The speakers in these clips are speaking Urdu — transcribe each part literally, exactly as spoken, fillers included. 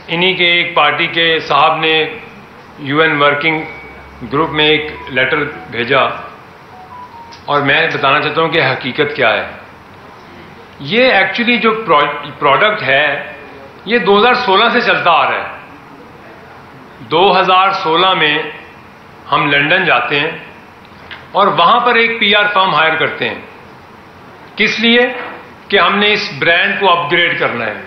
انہی کے ایک پارٹی کے صاحب نے یو این ورکنگ گروپ میں ایک لیٹر بھیجا اور میں بتانا چاہتا ہوں کہ حقیقت کیا ہے. یہ ایکچولی جو پروڈکٹ ہے یہ دو ہزار سولہ سے چلتا آ رہا ہے. دو ہزار سولہ میں ہم لنڈن جاتے ہیں اور وہاں پر ایک پی آر فرم ہائر کرتے ہیں. کس لیے؟ کہ ہم نے اس برانڈ کو اپ گریڈ کرنا ہے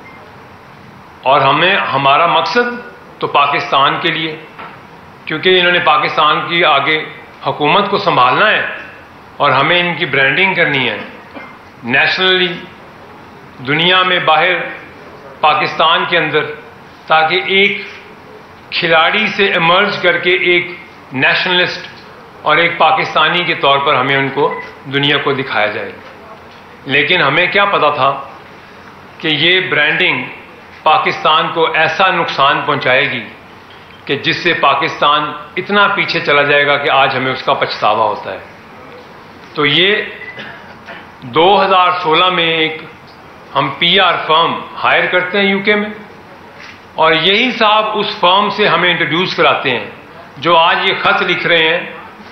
اور ہمیں ہمارا مقصد تو پاکستان کے لیے، کیونکہ انہوں نے پاکستان کی آگے حکومت کو سنبھالنا ہے اور ہمیں ان کی برانڈنگ کرنی ہے نیشنلی، دنیا میں، باہر، پاکستان کے اندر، تاکہ ایک کھلاڑی سے ایمرج کر کے ایک نیشنلسٹ اور ایک پاکستانی کے طور پر ہمیں ان کو دنیا کو دکھایا جائے. لیکن ہمیں کیا پتا تھا کہ یہ برانڈنگ پاکستان کو ایسا نقصان پہنچائے گی کہ جس سے پاکستان اتنا پیچھے چلا جائے گا کہ آج ہمیں اس کا پچھتاوا ہوتا ہے. تو یہ دو ہزار سولہ میں ایک ہم پی آر فرم ہائر کرتے ہیں یو کے میں، اور یہی صاحب اس فرم سے ہمیں انٹروڈیوس کراتے ہیں جو آج یہ خط لکھ رہے ہیں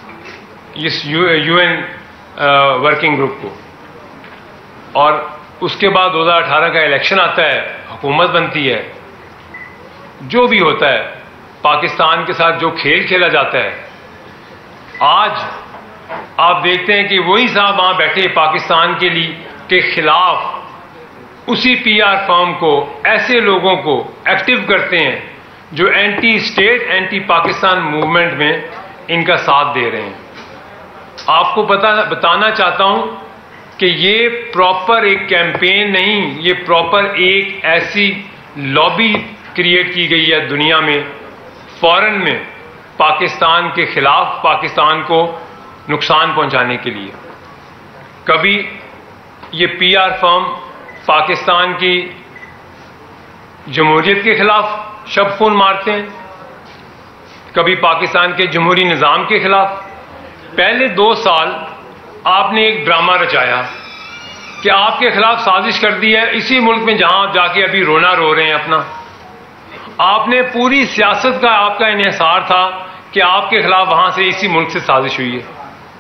اس یو این ورکنگ گروپ کو. اور اس کے بعد دو ہزار اٹھارہ کا الیکشن آتا ہے، حکومت بنتی ہے، جو بھی ہوتا ہے پاکستان کے ساتھ جو کھیل کھیلا جاتا ہے. آج آپ دیکھتے ہیں کہ وہی صاحب وہاں بیٹھے پاکستان کے لیے کے خلاف اسی پی آر فرم کو، ایسے لوگوں کو ایکٹیو کرتے ہیں جو anti state, anti Pakistan movement میں ان کا ساتھ دے رہے ہیں. آپ کو بتا بتانا چاہتا ہوں کہ یہ پراپر ایک کیمپین نہیں، یہ پراپر ایک ایسی لابی کریٹ کی گئی ہے دنیا میں، فورن میں، پاکستان کے خلاف، پاکستان کو نقصان پہنچانے کے لیے. کبھی یہ پی آر فرم پاکستان کی جمہوریت کے خلاف شب خون مارتے ہیں، کبھی پاکستان کے جمہوری نظام کے خلاف. پہلے دو سال آپ نے ایک ڈرامہ رچایا کہ آپ کے خلاف سازش کر دی ہے اسی ملک میں جہاں آپ جا کے ابھی رونا رو رہے ہیں اپنا. آپ نے پوری سیاست کا آپ کا انحصار تھا کہ آپ کے خلاف وہاں سے اسی ملک سے سازش ہوئی ہے.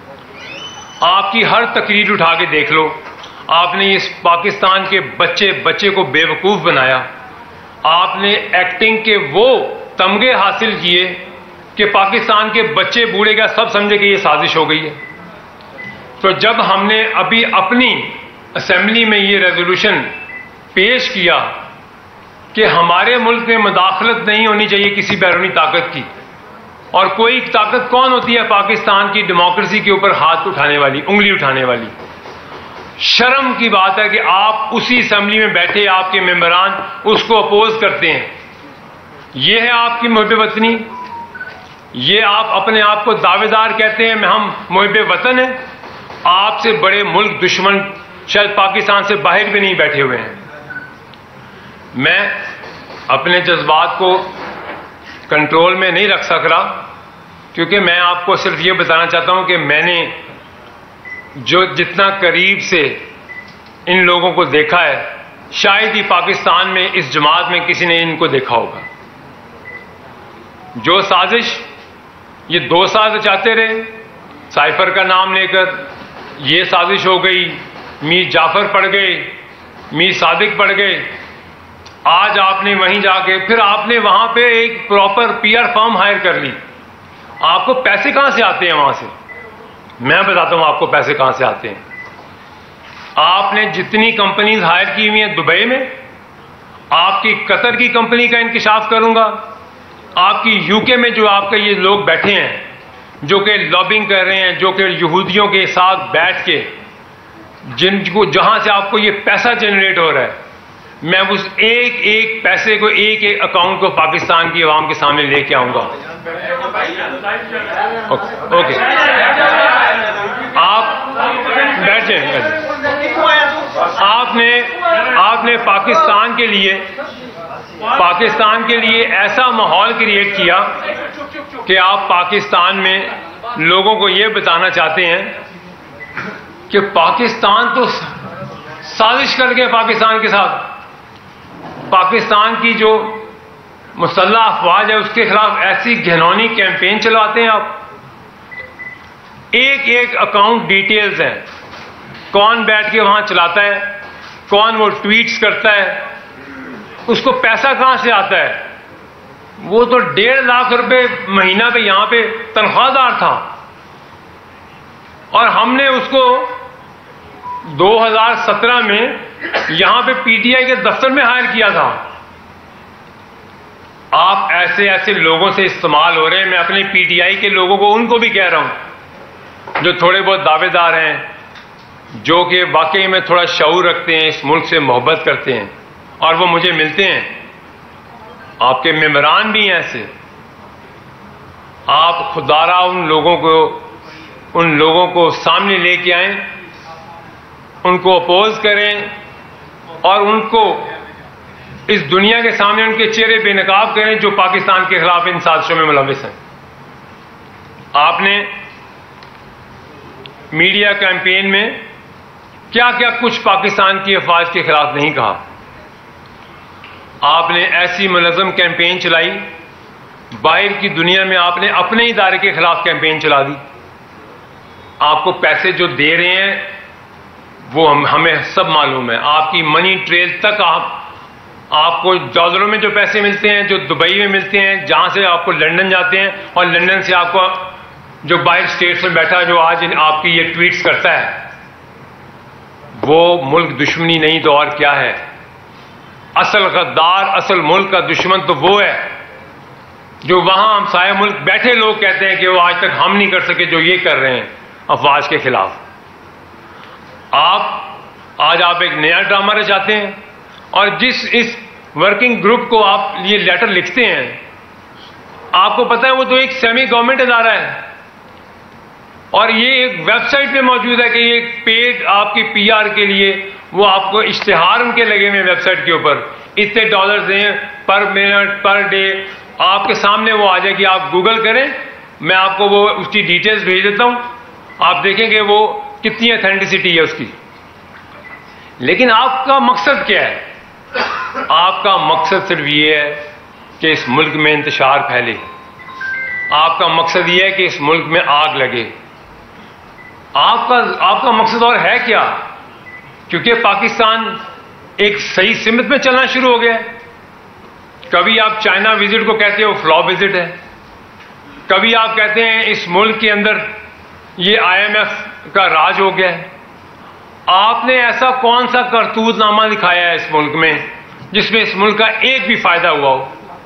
آپ کی ہر تقریر اٹھا کے دیکھ لو، آپ نے اس پاکستان کے بچے بچے کو بے وقوف بنایا. آپ نے ایکٹنگ کے وہ تمغے حاصل کیے کہ پاکستان کے بچے بوڑھے کا سب سمجھے کہ یہ سازش ہو گئی ہے. تو جب ہم نے ابھی اپنی اسمبلی میں یہ ریزولوشن پیش کیا کہ ہمارے ملک میں مداخلت نہیں ہونی چاہیے کسی بیرونی طاقت کی، اور کوئی طاقت کون ہوتی ہے پاکستان کی ڈیموکریسی کے اوپر ہاتھ اٹھانے والی، انگلی اٹھانے والی؟ شرم کی بات ہے کہ آپ اسی اسمبلی میں بیٹھے آپ کے ممبران اس کو اپوز کرتے ہیں. یہ ہے آپ کی محب وطنی؟ یہ آپ اپنے آپ کو دعوے دار کہتے ہیں ہم محب وطن ہیں؟ آپ سے بڑے ملک دشمن شاید پاکستان سے باہر بھی نہیں بیٹھے ہوئے ہیں. میں اپنے جذبات کو کنٹرول میں نہیں رکھ سک رہا، کیونکہ میں آپ کو صرف یہ بتانا چاہتا ہوں کہ میں نے جو جتنا قریب سے ان لوگوں کو دیکھا ہے، شاید ہی پاکستان میں اس جماعت میں کسی نے ان کو دیکھا ہوگا. جو سازش یہ دو سال رچاتے رہے، سائفر کا نام لے کر یہ سازش ہو گئی، میر جعفر پڑ گئے، میر صادق پڑ گئے. آج آپ نے وہیں جا کے پھر آپ نے وہاں پہ ایک proper P R firm hire کر لی. آپ کو پیسے کہاں سے آتے ہیں وہاں سے؟ میں بتاتا ہوں آپ کو پیسے کہاں سے آتے ہیں. آپ نے جتنی کمپنیز ہائر کی ہوئی ہیں دبئی میں، آپ کی قطر کی کمپنی کا انکشاف کروں گا، آپ کی یو کے میں جو آپ کے یہ لوگ بیٹھے ہیں جو کہ لابنگ کر رہے ہیں، جو کہ یہودیوں کے ساتھ بیٹھ کے جن کو جہاں سے آپ کو یہ پیسہ جنریٹ ہو رہا ہے، میں اس ایک ایک پیسے کو، ایک ایک اکاؤنٹ کو پاکستان کی عوام کے سامنے لے کے آؤں گا. اوکے آپ بیٹھ جائیں. آپ نے آپ نے پاکستان کے لیے پاکستان کے لیے ایسا ماحول کریٹ کیا کہ آپ پاکستان میں لوگوں کو یہ بتانا چاہتے ہیں کہ پاکستان تو سازش کر کے پاکستان کے ساتھ، پاکستان کی جو مسلح افواج ہے اس کے خلاف ایسی گھنونی کیمپین چلاتے ہیں آپ. ایک ایک اکاؤنٹ ڈیٹیلز ہیں, کون بیٹھ کے وہاں چلاتا ہے, کون وہ ٹویٹس کرتا ہے, اس کو پیسہ کہاں سے آتا ہے. وہ تو ڈیڑھ لاکھ روپے مہینہ پہ یہاں پہ تنخواہ دار تھا, اور ہم نے اس کو دو ہزار سترہ میں یہاں پہ پی ٹی آئی کے دفتر میں ہائر کیا تھا. آپ ایسے ایسے لوگوں سے استعمال ہو رہے ہیں. میں اپنے پی ٹی آئی کے لوگوں کو, ان کو بھی کہہ رہا ہوں جو تھوڑے بہت دعوے دار ہیں, جو کہ واقعی میں تھوڑا شعور رکھتے ہیں, اس ملک سے محبت کرتے ہیں, اور وہ مجھے ملتے ہیں. آپ کے ممبران بھی ہیں ایسے. آپ خدارا ان لوگوں کو ان لوگوں کو سامنے لے کے آئیں, ان کو اپوز کریں, اور ان کو اس دنیا کے سامنے ان کے چہرے بے نقاب کریں جو پاکستان کے خلاف ان سازشوں میں ملوث ہیں. آپ نے میڈیا کیمپین میں کیا کیا کچھ پاکستان کی افواج کے خلاف نہیں کہا. آپ نے ایسی منظم کیمپین چلائی, باہر کی دنیا میں آپ نے اپنے ادارے کے خلاف کیمپین چلا دی. آپ کو پیسے جو دے رہے ہیں وہ ہم ہمیں سب معلوم ہے. آپ کی منی ٹریل تک آپ آپ کو ڈالروں میں جو پیسے ملتے ہیں, جو دبئی میں ملتے ہیں, جہاں سے آپ کو لندن جاتے ہیں, اور لندن سے آپ کو جو باہر اسٹیٹس میں بیٹھا جو آج آپ کی یہ ٹویٹس کرتا ہے, وہ ملک دشمنی نہیں تو اور کیا ہے. اصل غدار, اصل ملک کا دشمن تو وہ ہے جو وہاں ہمسائے ملک بیٹھے لوگ کہتے ہیں کہ وہ آج تک ہم نہیں کر سکے جو یہ کر رہے ہیں افواج کے خلاف. آپ آج آپ ایک نیا ڈرامہ رچاتے ہیں, اور جس اس ورکنگ گروپ کو آپ یہ لیٹر لکھتے ہیں, آپ کو پتہ ہے وہ تو ایک سیمی گورنمنٹ ادارہ ہے, اور یہ ایک ویب سائٹ پہ موجود ہے کہ یہ پیڈ آپ کی پی آر کے لیے وہ آپ کو اشتہار ان کے لگے ہوئے ویب سائٹ کے اوپر, اتنے ڈالرز دیں پر منٹ پر ڈے. آپ کے سامنے وہ آ جائے گی, آپ گوگل کریں, میں آپ کو وہ اس کی ڈیٹیلز بھیج دیتا ہوں, آپ دیکھیں گے وہ کتنی اتھینٹسٹی ہے اس کی. لیکن آپ کا مقصد کیا ہے؟ آپ کا مقصد صرف یہ ہے کہ اس ملک میں انتشار پھیلے. آپ کا مقصد یہ ہے کہ اس ملک میں آگ لگے. آپ کا آپ کا مقصد اور ہے کیا؟ کیونکہ پاکستان ایک صحیح سمت میں چلنا شروع ہو گیا ہے. کبھی آپ چائنا وزٹ کو کہتے ہو فلاپ وزٹ ہے, کبھی آپ کہتے ہیں اس ملک کے اندر یہ آئی ایم ایف کا راج ہو گیا ہے. آپ نے ایسا کون سا کرتوت نامہ دکھایا ہے اس ملک میں جس میں اس ملک کا ایک بھی فائدہ ہوا ہو؟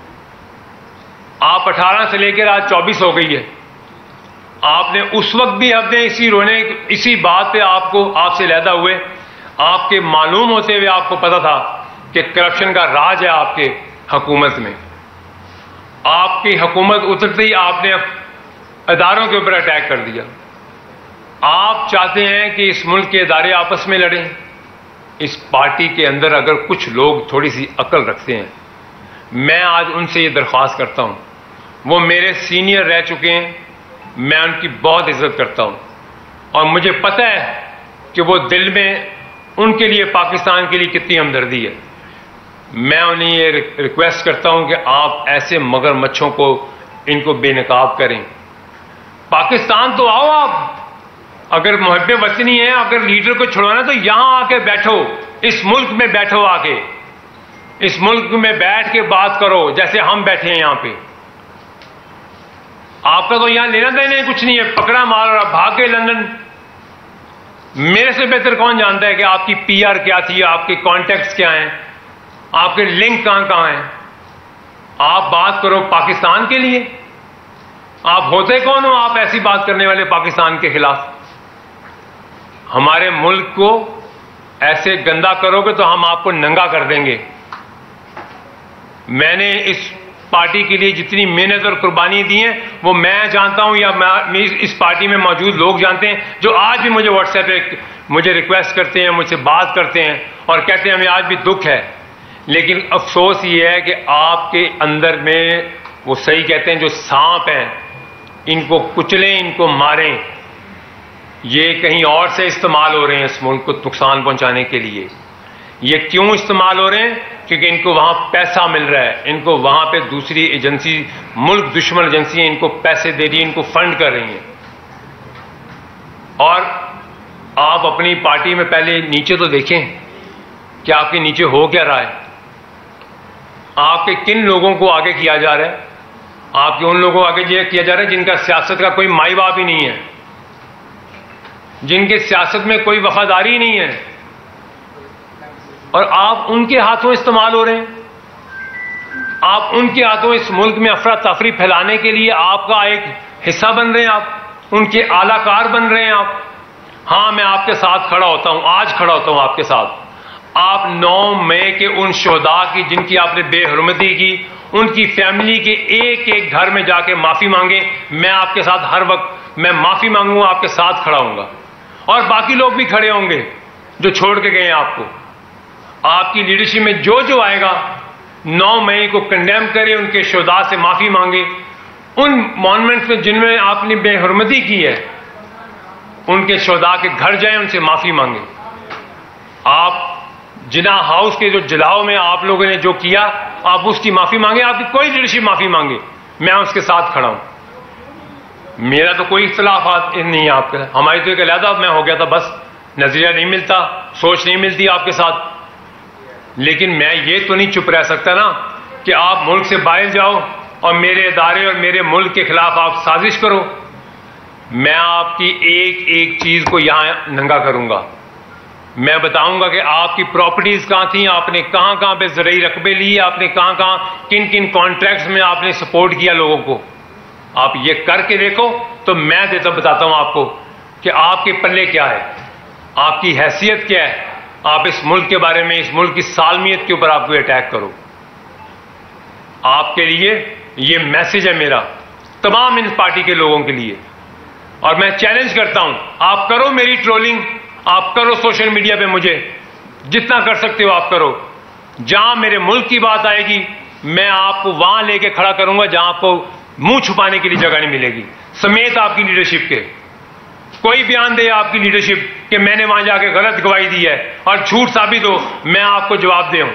آپ اٹھارہ سے لے کر آج چوبیس ہو گئی ہے. آپ نے اس وقت بھی ہم نے اسی رونے اسی بات پہ آپ کو آپ سے علیحدہ ہوئے, آپ کے معلوم ہوتے ہوئے آپ کو پتا تھا کہ کرپشن کا راج ہے آپ کے حکومت میں. آپ کی حکومت اترتے ہی آپ نے اداروں کے اوپر اٹیک کر دیا. آپ چاہتے ہیں کہ اس ملک کے ادارے آپس میں لڑیں. اس پارٹی کے اندر اگر کچھ لوگ تھوڑی سی عقل رکھتے ہیں, میں آج ان سے یہ درخواست کرتا ہوں, وہ میرے سینئر رہ چکے ہیں, میں ان کی بہت عزت کرتا ہوں, اور مجھے پتہ ہے کہ وہ دل میں ان کے لیے پاکستان کے لیے کتنی ہمدردی ہے. میں انہیں یہ ریکویسٹ کرتا ہوں کہ آپ ایسے مگر مچھوں کو ان کو بے نقاب کریں. پاکستان تو آؤ, آپ اگر محب وطنی ہیں, اگر لیڈر کو چھڑوانا تو یہاں آ کے بیٹھو, اس ملک میں بیٹھو, آ کے اس ملک میں بیٹھ کے بات کرو جیسے ہم بیٹھے ہیں یہاں پہ. آپ کا تو یہاں لینا دینا کچھ نہیں ہے, پکڑا مار اور بھاگ کے لندن. میرے سے بہتر کون جانتا ہے کہ آپ کی پی آر کیا تھی, آپ کے کانٹیکٹس کیا ہیں, آپ کے لنک کہاں کہاں ہیں. آپ بات کرو پاکستان کے لیے. آپ ہوتے کون ہو آپ ایسی بات کرنے والے پاکستان کے خلاف؟ ہمارے ملک کو ایسے گندا کرو گے تو ہم آپ کو ننگا کر دیں گے. میں نے اس پارٹی کے لیے جتنی محنت اور قربانی دی ہیں وہ میں جانتا ہوں, یا اس پارٹی میں موجود لوگ جانتے ہیں, جو آج بھی مجھے واٹس ایپ پہ مجھے ریکویسٹ کرتے ہیں, مجھ سے بات کرتے ہیں اور کہتے ہیں ہمیں آج بھی دکھ ہے. لیکن افسوس یہ ہے کہ آپ کے اندر میں وہ صحیح کہتے ہیں جو سانپ ہیں, ان کو کچلیں, ان کو ماریں. یہ کہیں اور سے استعمال ہو رہے ہیں اس ملک کو نقصان پہنچانے کے لیے. یہ کیوں استعمال ہو رہے ہیں؟ کیونکہ ان کو وہاں پیسہ مل رہا ہے، ان کو وہاں پہ دوسری ایجنسی، ملک دشمن ایجنسیاں ان کو پیسے دے رہی ہیں، ان کو فنڈ کر رہی ہیں. اور آپ اپنی پارٹی میں پہلے نیچے تو دیکھیں کہ آپ کے نیچے ہو کیا رہا ہے، آپ کے کن لوگوں کو آگے کیا جا رہا ہے. آپ کے ان لوگوں کو آگے کیا جا رہا ہے جن کا سیاست کا کوئی مائی باپ ہی نہیں ہے، جن کے سیاست میں کوئی وفاداری نہیں ہے، اور آپ ان کے ہاتھوں استعمال ہو رہے ہیں. آپ ان کے ہاتھوں اس ملک میں افراتفری پھیلانے کے لیے آپ کا ایک حصہ بن رہے ہیں، آپ ان کے اعلی کار بن رہے ہیں. آپ ہاں میں آپ کے ساتھ کھڑا ہوتا ہوں، آج کھڑا ہوتا ہوں آپ کے ساتھ. آپ نو مئی کے ان شہداء کی جن کی آپ نے بے حرمتی کی، ان کی فیملی کے ایک ایک گھر میں جا کے معافی مانگیں. میں آپ کے ساتھ ہر وقت میں معافی مانگوں گا، آپ کے ساتھ کھڑا ہوں گا، اور باقی لوگ بھی کھڑے ہوں گے جو چھوڑ کے گئے ہیں آپ کو. آپ کی لیڈرشپ میں جو جو آئے گا نو مئی کو کنڈیم کرے، ان کے شہداء سے معافی مانگے. ان مانومنٹس میں جن میں آپ نے بے حرمتی کی ہے ان کے شہداء کے گھر جائیں، ان سے معافی مانگیں. آپ جناح ہاؤس کے جو جلاؤ میں آپ لوگوں نے جو کیا، آپ اس کی معافی مانگیں. آپ کی کوئی لیڈرشپ معافی مانگے، میں اس کے ساتھ کھڑا ہوں. میرا تو کوئی اختلافات نہیں ہے آپ کے، ہماری تو ایک علیحدہ میں ہو گیا تھا، بس نظریہ نہیں ملتا، سوچ نہیں ملتی آپ کے ساتھ. لیکن میں یہ تو نہیں چپ رہ سکتا نا کہ آپ ملک سے باہر جاؤ اور میرے ادارے اور میرے ملک کے خلاف آپ سازش کرو. میں آپ کی ایک ایک چیز کو یہاں ننگا کروں گا. میں بتاؤں گا کہ آپ کی پراپرٹیز کہاں تھیں، آپ نے کہاں کہاں پہ زرعی رقبے لیے، آپ نے کہاں کہاں کن کن کانٹریکٹس میں آپ نے سپورٹ کیا لوگوں کو. آپ یہ کر کے دیکھو تو میں دیتا بتاتا ہوں آپ کو کہ آپ کے پلے کیا ہے، آپ کی حیثیت کیا ہے. آپ اس ملک کے بارے میں، اس ملک کی سالمیت کے اوپر آپ کو اٹیک کرو. آپ کے لیے یہ میسج ہے میرا تمام ان پارٹی کے لوگوں کے لیے. اور میں چیلنج کرتا ہوں، آپ کرو میری ٹرولنگ، آپ کرو سوشل میڈیا پہ، مجھے جتنا کر سکتے ہو آپ کرو. جہاں میرے ملک کی بات آئے گی میں آپ کو وہاں لے کے کھڑا کروں گا جہاں آپ کو منہ چھپانے کے لیے جگہ نہیں ملے گی، سمیت آپ کی لیڈرشپ کے. کوئی بیان دے آپ کی لیڈرشپ کہ میں نے وہاں جا کے غلط گواہی دی ہے اور جھوٹ ثابت ہو، میں آپ کو جواب دے ہوں.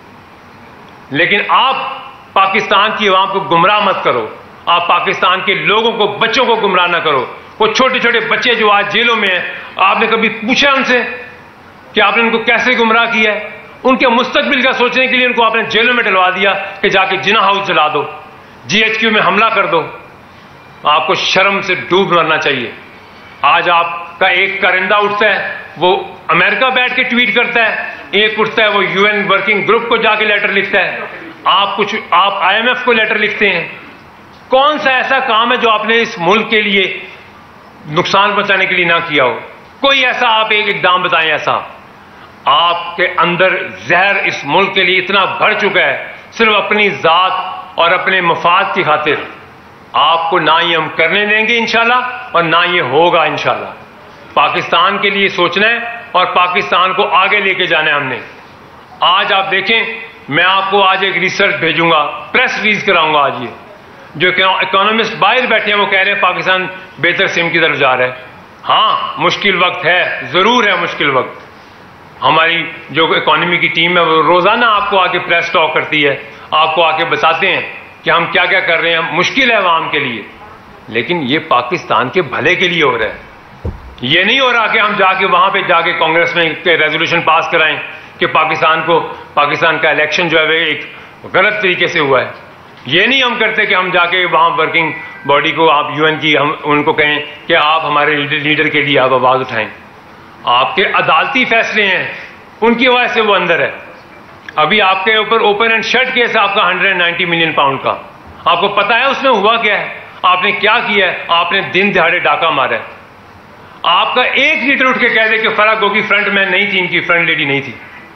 لیکن آپ پاکستان کی عوام کو گمراہ مت کرو، آپ پاکستان کے لوگوں کو، بچوں کو گمراہ نہ کرو. وہ چھوٹے چھوٹے بچے جو آج جیلوں میں ہیں، آپ نے کبھی پوچھا ان سے کہ آپ نے ان کو کیسے گمراہ کیا ہے؟ ان کے مستقبل کا سوچنے کے لیے ان کو آپ نے جیلوں میں ڈلوا دیا کہ جا کے جناح ہاؤس جلا دو، جی ایچ کیو میں حملہ کر دو. آپ کو شرم سے ڈوب مرنا چاہیے. آج آپ کا ایک کرندہ اٹھتا ہے وہ امریکہ بیٹھ کے ٹویٹ کرتا ہے، ایک اٹھتا ہے وہ یو این ورکنگ گروپ کو جا کے لیٹر لکھتا ہے، آپ کچھ آپ آئی ایم ایف کو لیٹر لکھتے ہیں. کون سا ایسا کام ہے جو آپ نے اس ملک کے لیے نقصان پہنچانے کے لیے نہ کیا ہو؟ کوئی ایسا آپ ایک اقدام بتائیں ایسا. آپ کے اندر زہر اس ملک کے لیے اتنا بڑھ چکا ہے، صرف اپنی ذات اور اپنے مفاد کی خاطر. آپ کو نہ یہ ہم کرنے دیں گے انشاءاللہ اور نہ یہ ہوگا انشاءاللہ. پاکستان کے لیے سوچنا ہے اور پاکستان کو آگے لے کے جانا ہے ہم نے. آج آپ دیکھیں، میں آپ کو آج ایک ریسرچ بھیجوں گا، پریس ریلیز کراؤں گا. آج یہ جو اکانومسٹ باہر بیٹھے ہیں وہ کہہ رہے ہیں پاکستان بہتر سم کی طرف جا رہا ہے. ہاں مشکل وقت ہے، ضرور ہے مشکل وقت. ہماری جو اکانومی کی ٹیم ہے وہ روزانہ آپ کو آ کے پریس ٹاک کرتی ہے، آپ کو آ کے بتاتے ہیں کہ ہم کیا کیا کر رہے ہیں. مشکل ہے عوام کے لیے، لیکن یہ پاکستان کے بھلے کے لیے ہو رہا ہے. یہ نہیں ہو رہا کہ ہم جا کے وہاں پہ جا کے کانگریس میں ریزولوشن پاس کرائیں کہ پاکستان کو پاکستان کا الیکشن جو ہے وہ ایک غلط طریقے سے ہوا ہے. یہ نہیں ہم کرتے کہ ہم جا کے وہاں ورکنگ باڈی کو، آپ یو این کی، ہم ان کو کہیں کہ آپ ہمارے لیڈر کے لیے آپ آواز اٹھائیں. آپ کے عدالتی فیصلے ہیں، ان کی وجہ سے وہ اندر ہے. ابھی آپ کے اوپر اوپن اینڈ شٹ کیس ہے آپ کا ہنڈریڈ نائنٹی ملین پاؤنڈ کا. آپ کو پتا ہے اس میں ہوا کیا ہے؟ آپ نے کیا کیا ہے؟ آپ نے دن دہاڑے ڈاکہ مارا ہے. آپ کا ایک لیڈر اٹھ کے کہہ دے کہ فرح گوگی فرنٹ مین نہیں تھی، ان کی فرنٹ لیڈی نہیں تھی.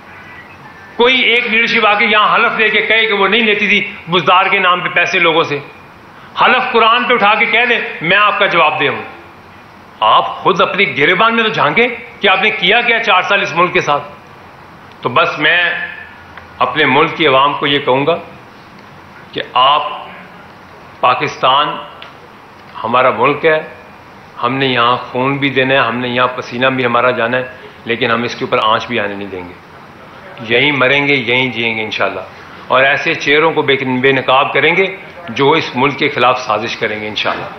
کوئی ایک لیڈرشپ آ کے یہاں حلف لے کے کہے کہ وہ نہیں لیتی تھی بزدار کے نام پہ پیسے لوگوں سے. حلف قرآن پہ اٹھا کے کہہ دے میں آپ کا جواب دے ہوں. آپ خود اپنی گریبان میں تو جھانکیں کہ آپ نے کیا کیا چار سال اس ملک کے ساتھ. تو بس میں اپنے ملک کی عوام کو یہ کہوں گا کہ آپ، پاکستان ہمارا ملک ہے، ہم نے یہاں خون بھی دینا ہے، ہم نے یہاں پسینہ بھی ہمارا جانا ہے، لیکن ہم اس کے اوپر آنچ بھی آنے نہیں دیں گے. یہیں مریں گے, یہیں جئیں گے انشاءاللہ, اور ایسے چہروں کو بے نقاب کریں گے جو اس ملک کے خلاف سازش کریں گے انشاءاللہ.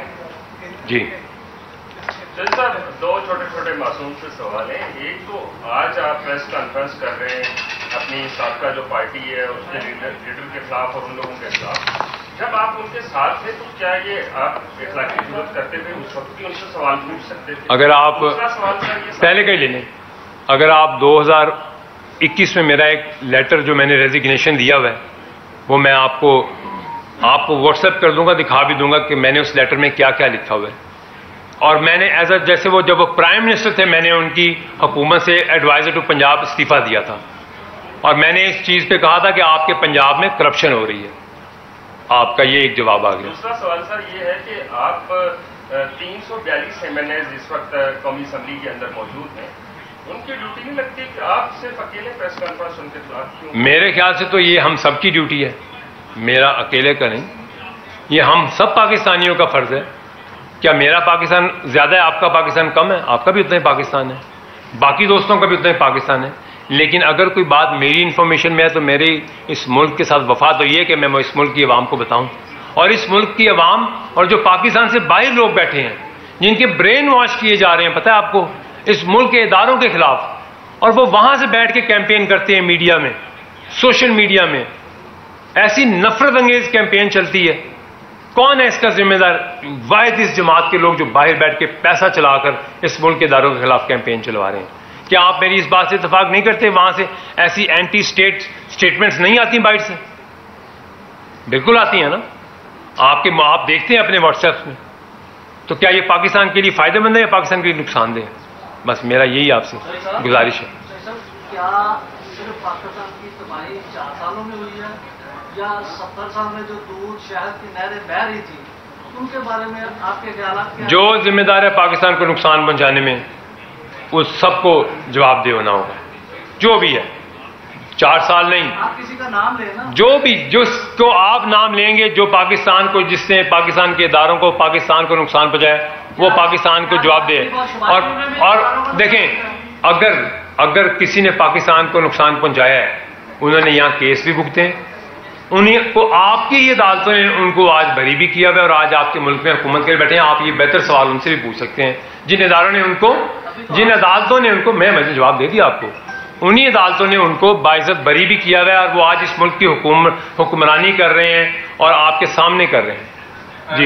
جی صاحب, دو چھوٹے چھوٹے معصوم سے سوال ہیں. ایک تو آج آپ پریس کانفرنس کر رہے ہیں اپنی سابقہ جو پارٹی ہے اس کے لیڈر کے خلاف اور ان لوگوں کے خلاف. جب آپ ان کے ساتھ تھے تو کیا یہ آپ اخلاقی ضرورت کرتے تھے اس وقت بھی ان سے سوال پوچھ سکتے تھے؟ اگر آپ پہلے کہیں لے لیں, اگر آپ دو ہزار اکیس میں میرا ایک لیٹر جو میں نے ریزگنیشن دیا ہوا ہے وہ میں آپ کو آپ کو واٹس ایپ کر دوں گا, دکھا بھی دوں گا کہ میں نے اس لیٹر میں کیا کیا لکھا ہوا ہے. اور میں نے ایز اے جیسے وہ جب وہ پرائم منسٹر تھے میں نے ان کی حکومت سے ایڈوائزر ٹو پنجاب استعفیٰ دیا تھا, اور میں نے اس چیز پہ کہا تھا کہ آپ کے پنجاب میں کرپشن ہو رہی ہے. آپ کا یہ ایک جواب آ گیا. دوسرا سوال سر یہ ہے کہ آپ تین سو بیالیس ایم این ایز اس وقت قومی اسمبلی کے اندر موجود ہیں, ان کی ڈیوٹی نہیں لگتی کہ آپ صرف اکیلے پریس کانفرنس ان کے خلاف کیوں؟ میرے خیال سے تو یہ ہم سب کی ڈیوٹی ہے, میرا اکیلے کا نہیں, یہ ہم سب پاکستانیوں کا فرض ہے. کیا میرا پاکستان زیادہ ہے, آپ کا پاکستان کم ہے؟ آپ کا بھی اتنا ہی پاکستان ہے, باقی دوستوں کا بھی اتنا ہی پاکستان ہے. لیکن اگر کوئی بات میری انفارمیشن میں ہے تو میری اس ملک کے ساتھ وفا تو یہ کہ میں اس ملک کی عوام کو بتاؤں, اور اس ملک کی عوام اور جو پاکستان سے باہر لوگ بیٹھے ہیں جن کے برین واش کیے جا رہے ہیں پتہ ہے آپ کو اس ملک کے اداروں کے خلاف, اور وہ وہاں سے بیٹھ کے کیمپین کرتے ہیں میڈیا میں, سوشل میڈیا میں ایسی نفرت انگیز کیمپین چلتی ہے. کون ہے اس کا ذمہ دار؟ واحد اس جماعت کے لوگ جو باہر بیٹھ کے پیسہ چلا کر اس ملک کے اداروں کے خلاف کیمپین چلوا رہے ہیں. کیا آپ میری اس بات سے اتفاق نہیں کرتے؟ وہاں سے ایسی اینٹی اسٹیٹ اسٹیٹمنٹس نہیں آتی باہر سے؟ بالکل آتی ہیں نا, آپ کے آپ دیکھتے ہیں اپنے واٹس ایپ میں. تو کیا یہ پاکستان کے لیے فائدہ مند ہے یا پاکستان کے لیے نقصان دہ ہے؟ بس میرا یہی آپ سے گزارش ہے. کیا صرف پاکستان کی تباہی چار سالوں میں ہوئی ہے یا ستر سال میں جو دودھ شہد کی نہریں بہہ رہی تھی ان کے بارے میں آپ کے خیالات کیا؟ جو ذمہ دار ہے پاکستان کو نقصان پہنچانے میں اس سب کو جواب دہ ہونا ہوگا, جو بھی ہے. چار سال نہیں, آپ کسی کا نام لیں نا, جو بھی جس کو آپ نام لیں گے جو پاکستان کو, جس نے پاکستان کے اداروں کو پاکستان کو نقصان پہنچایا وہ پاکستان کو جواب دے. اور اور دیکھیں, اگر اگر کسی نے پاکستان کو نقصان پہنچایا ہے انہوں نے یہاں کیس بھی بھگتے ہیں, انہیں کو آپ کی یہ عدالتوں نے ان کو آج بری بھی کیا ہوا ہے, اور آج آپ کے ملک میں حکومت کے بیٹھے ہیں. آپ یہ بہتر سوال ان سے بھی پوچھ سکتے ہیں جن اداروں نے ان کو جن عدالتوں نے ان کو میں میں جواب دے دیا آپ کو, انہی عدالتوں نے ان کو باعزت بری بھی کیا ہوا ہے, اور وہ آج اس ملک کی حکومت حکمرانی کر رہے ہیں اور آپ کے سامنے کر رہے ہیں. جی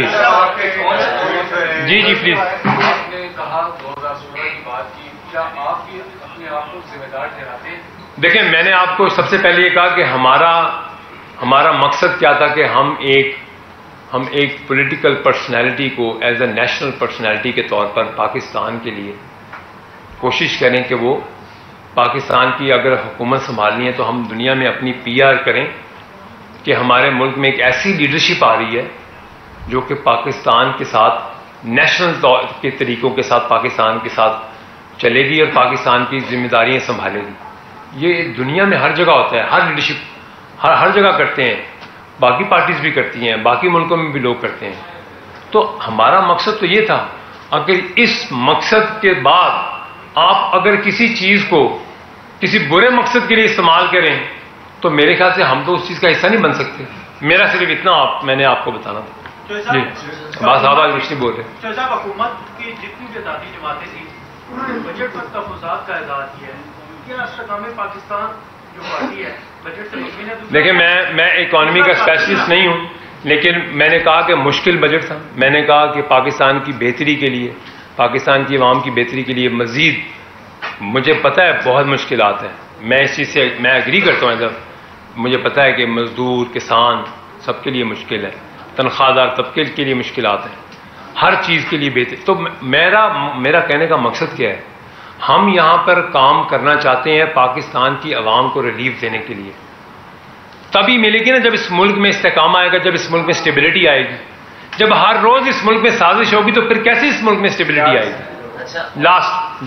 جی جی پلیز. آپ نے کہا دو ہزار سولہ کی بات کی, کیا آپ بھی اپنے آپ کو ذمہ دار ٹھہراتے ہیں؟ دیکھیں, میں نے آپ کو سب سے پہلے یہ کہا کہ ہمارا ہمارا مقصد کیا تھا کہ ہم ایک ہم ایک پولیٹیکل پرسنالٹی کو ایز اے نیشنل پرسنالٹی کے طور پر پاکستان کے لیے کوشش کریں کہ وہ پاکستان کی اگر حکومت سنبھالنی ہے تو ہم دنیا میں اپنی پی آر کریں کہ ہمارے ملک میں ایک ایسی لیڈرشپ آ رہی ہے جو کہ پاکستان کے ساتھ نیشنل طور کے طریقوں کے ساتھ پاکستان کے ساتھ چلے گی اور پاکستان کی ذمہ داریاں سنبھالے گی. یہ دنیا میں ہر جگہ ہوتا ہے, ہر لیڈرشپ ہر ہر جگہ کرتے ہیں, باقی پارٹیز بھی کرتی ہیں, باقی ملکوں میں بھی لوگ کرتے ہیں. تو ہمارا مقصد تو یہ تھا. اگر اس مقصد کے بعد آپ اگر کسی چیز کو کسی برے مقصد کے لیے استعمال کریں تو میرے خیال سے ہم تو اس چیز کا حصہ نہیں بن سکتے. میرا صرف اتنا آپ میں نے آپ کو بتانا تھا. جی بات صاحب آج کچھ نہیں بول رہے. صاحب, حکومت کی جتنی بھی ذاتی جماعتیں تھیں انہوں نے بجٹ پر تحفظات کا اعزاز کیا ہے. کیا استحکام پاکستان جو پارٹی ہے بجٹ سے مطمئن ہے؟ دیکھیں, میں میں اکانومی کا اسپیشلسٹ نہیں ہوں, لیکن میں نے کہا کہ مشکل بجٹ تھا. میں نے کہا کہ پاکستان کی بہتری کے لیے, پاکستان کی عوام کی بہتری کے لیے مزید, مجھے پتہ ہے بہت مشکلات ہیں, میں اس چیز سے میں ایگری کرتا ہوں. جب مجھے پتہ ہے کہ مزدور, کسان سب کے لیے مشکل ہے, تنخواہ دار طبقے کے لیے مشکلات ہیں, ہر چیز کے لیے بہتر. تو میرا میرا کہنے کا مقصد کیا ہے, ہم یہاں پر کام کرنا چاہتے ہیں پاکستان کی عوام کو ریلیف دینے کے لیے. تبھی ملے گی نا جب اس ملک میں استحکام آئے گا, جب اس ملک میں اسٹیبلٹی آئے گی. جب ہر روز اس ملک میں سازش ہوگی تو پھر کیسے اس ملک میں اسٹیبلٹی آئے گی؟ لاسٹ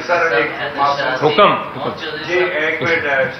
حکم جی ایک منٹ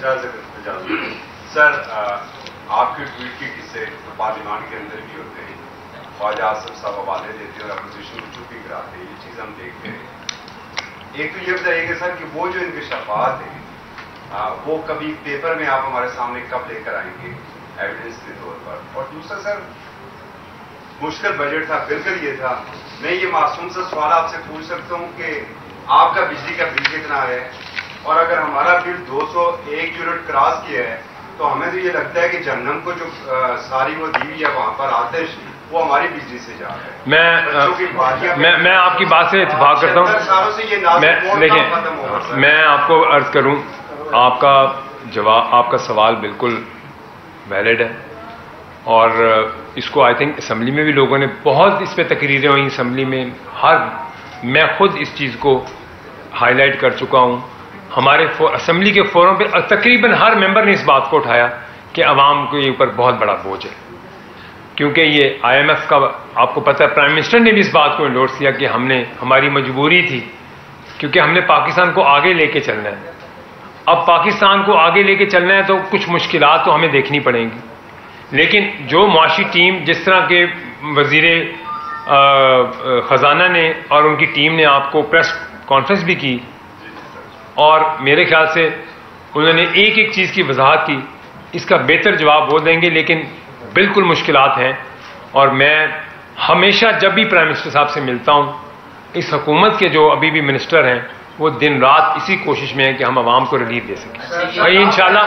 سر, آپ کے ٹویٹ کے قصے پارلیمان کے اندر بھی ہوتے ہیں, خواجہ آصف صاحب حوالے دیتے ہیں اور اپوزیشن کو چپ بھی کراتے ہیں, یہ چیز ہم دیکھتے ہیں. ایک تو یہ بتائیے کہ سر کہ وہ جو انکشافات ہیں وہ کبھی پیپر میں آپ ہمارے سامنے کب لے کر آئیں گے ایویڈنس کے طور پر؟ اور دوسرا سر، مشکل بجٹ تھا، بالکل یہ تھا، میں یہ معصوم سے سوال آپ سے پوچھ سکتا ہوں کہ آپ کا بجلی کا بل کتنا ہے؟ اور اگر ہمارا بل دو سو ایک یونٹ کراس کیا ہے تو ہمیں تو یہ لگتا ہے کہ جہنم کو جو ساری وہ دی ہوئی ہے وہاں پر آتش، وہ ہماری بجلی سے جا رہا ہے۔ میں میں آپ کی بات سے اتفاق کرتا ہوں۔ دیکھیں، میں آپ کو عرض کروں، آپ کا جواب، آپ کا سوال بالکل ویلڈ ہے، اور اس کو آئی تھنک اسمبلی میں بھی لوگوں نے بہت اس پہ تقریریں ہوئیں، اسمبلی میں ہر میں خود اس چیز کو ہائی لائٹ کر چکا ہوں، ہمارے اسمبلی کے فورم پہ تقریباً ہر ممبر نے اس بات کو اٹھایا کہ عوام کے اوپر بہت بڑا بوجھ ہے، کیونکہ یہ آئی ایم ایف کا آپ کو پتہ ہے، پرائم منسٹر نے بھی اس بات کو انڈورس کیا کہ ہم نے، ہماری مجبوری تھی کیونکہ ہم نے پاکستان کو آگے لے کے چلنا ہے۔ اب پاکستان کو آگے لے کے چلنا ہے تو کچھ مشکلات تو ہمیں دیکھنی پڑیں گی، لیکن جو معاشی ٹیم، جس طرح کے وزیر خزانہ نے اور ان کی ٹیم نے آپ کو پریس کانفرنس بھی کی، اور میرے خیال سے انہوں نے ایک ایک چیز کی وضاحت کی، اس کا بہتر جواب وہ دیں گے، لیکن بالکل مشکلات ہیں۔ اور میں ہمیشہ جب بھی پرائم منسٹر صاحب سے ملتا ہوں، اس حکومت کے جو ابھی بھی منسٹر ہیں وہ دن رات اسی کوشش میں ہے کہ ہم عوام کو ریلیف دے سکیں، اور انشاءاللہ۔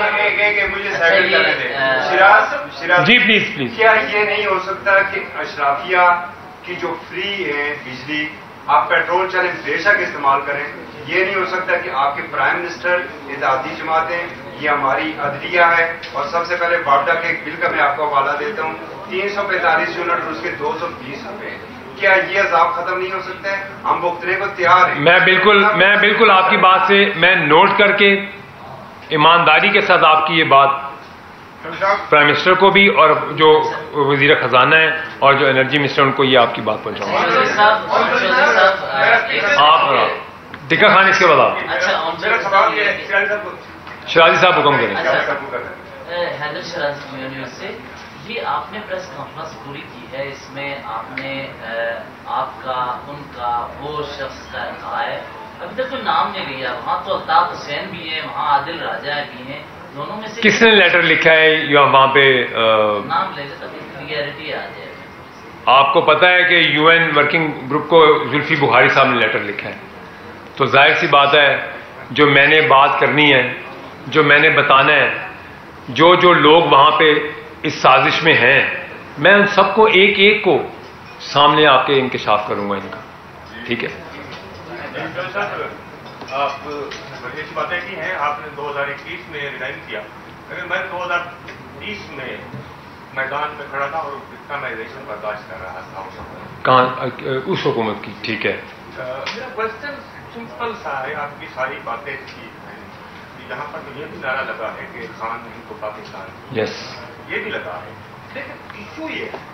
جی پلیز پلیز۔ کیا یہ نہیں ہو سکتا کہ اشرافیہ کی جو فری ہے بجلی، آپ پیٹرول چلیں بے شک استعمال کریں، یہ نہیں ہو سکتا کہ آپ کے پرائم منسٹر، اتحادی جماعتیں، یہ ہماری عدلیہ ہے، اور سب سے پہلے باپڈا کے ایک بل کا میں آپ کو حوالہ دیتا ہوں، تین سو پینتالیس یونٹ اور اس کے دو سو بیس روپے، کیا یہ عذاب ختم نہیں ہو سکتا ہے؟ ہم بھگتنے کو تیار ہیں۔ میں بالکل میں بالکل آپ کی بات سے میں نوٹ کر کے ایمانداری کے ساتھ آپ کی یہ بات پرائم منسٹر کو بھی اور جو وزیر خزانہ ہے اور جو انرجی منسٹر ان کو یہ آپ کی بات پہنچاؤں گا۔ آپ دکھا خان اس کے بعد آپ شرازی صاحب حکم کریں۔ حیدر شرازی سے یہ آپ نے پریس کانفرنس پوری کی ہے، اس میں آپ نے آپ کا، ان کا، وہ شخص کا کہا ہے، ابھی تک کوئی نام نہیں لیا، وہاں تو الطاف حسین بھی ہیں، وہاں عادل راجہ بھی ہیں، دونوں میں سے کس نے لیٹر لکھا ہے یا وہاں پہ نام لے لیں تبھی کلیئرٹی آ جائے؟ آپ کو پتا ہے کہ یو این ورکنگ گروپ کو زلفی بخاری صاحب نے لیٹر لکھا ہے، تو ظاہر سی بات ہے جو میں نے بات کرنی ہے، جو میں نے بتانا ہے، جو جو لوگ وہاں پہ اس سازش میں ہیں، میں ان سب کو ایک ایک کو سامنے آپ کے انکشاف کروں گا ان کا، ٹھیک ہے؟ آپ ایسی باتیں کی ہیں، آپ نے دو ہزار اکیس میں ریزائن کیا، لیکن میں دو ہزار تیس میں میدان میں کھڑا تھا اور ڈسکرائمائزیشن برداشت کر رہا تھا کہاں اس حکومت کی، ٹھیک ہے؟ میرا کوشچن سمپل سا ہے، آپ کی ساری باتیں ٹھیک ہیں، یہاں پر تو یہ بھی نعرہ لگا ہے کہ خان نہیں تو پاکستان، یس، یہ بھی لگا ہے، لیکن ایشو یہ ہے،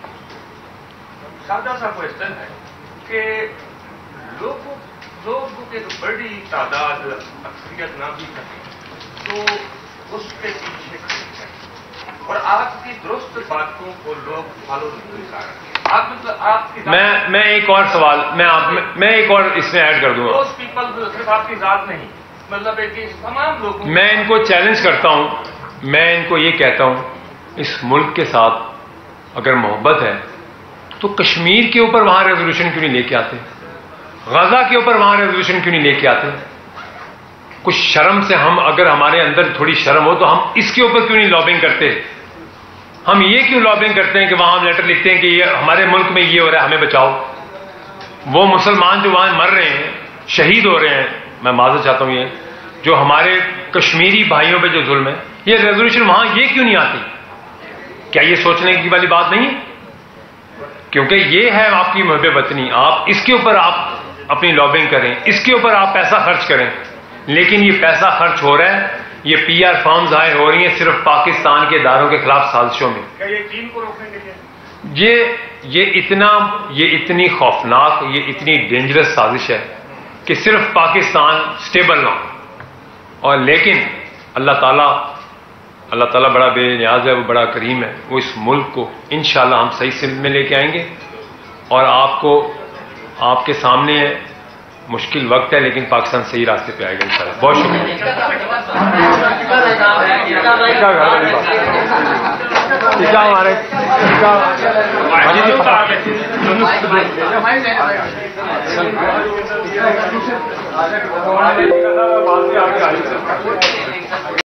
سادہ سا کوشچن ہے کہ لوگوں لوگوں کی بڑی تعداد اکثریت نہ بھی کرے تو اس کے پیچھے کھڑے ہیں، اور آپ کی درست باتوں کو لوگ فالو نہیں کر رہے۔ آپ مطلب آپ کی میں میں ایک اور سوال میں آپ میں ایک اور اس میں ایڈ کر دوں گا، دوز پیپل صرف آپ کی ذات نہیں، مطلب ہے کہ تمام لوگوں، میں ان کو چیلنج کرتا ہوں، میں ان کو یہ کہتا ہوں اس ملک کے ساتھ اگر محبت ہے تو کشمیر کے اوپر وہاں ریزولوشن کیوں نہیں لے کے آتے؟ غزہ کے اوپر وہاں ریزولوشن کیوں نہیں لے کے آتے؟ کچھ شرم سے ہم، اگر ہمارے اندر تھوڑی شرم ہو تو ہم اس کے اوپر کیوں نہیں لابنگ کرتے؟ ہم یہ کیوں لابنگ کرتے ہیں کہ وہاں ہم لیٹر لکھتے ہیں کہ یہ ہمارے ملک میں یہ ہو رہا ہے، ہمیں بچاؤ؟ وہ مسلمان جو وہاں مر رہے ہیں، شہید ہو رہے ہیں، میں معذرت چاہتا ہوں، یہ جو ہمارے کشمیری بھائیوں پہ جو ظلم ہے، یہ ریزولوشن وہاں یہ کیوں نہیں آتی؟ کیا یہ سوچنے کی والی بات نہیں ہے؟ کیونکہ یہ ہے آپ کی محب وطنی، آپ اس کے اوپر آپ اپنی لابنگ کریں، اس کے اوپر آپ پیسہ خرچ کریں، لیکن یہ پیسہ خرچ ہو رہا ہے، یہ پی آر فارم ظاہر ہو رہی ہیں صرف پاکستان کے اداروں کے خلاف سازشوں میں۔ کیا یہ چین کو روکیں گے؟ یہ یہ اتنا یہ اتنی خوفناک، یہ اتنی ڈینجرس سازش ہے کہ صرف پاکستان سٹیبل نہ ہو، اور لیکن اللہ تعالیٰ اللہ تعالیٰ بڑا بے نیاز ہے، وہ بڑا کریم ہے، وہ اس ملک کو انشاءاللہ ہم صحیح سمت میں لے کے آئیں گے، اور آپ کو آپ کے سامنے ہے مشکل وقت ہے لیکن پاکستان صحیح راستے پہ آئے گا انشاءاللہ. بہت شکریہ. ہمارے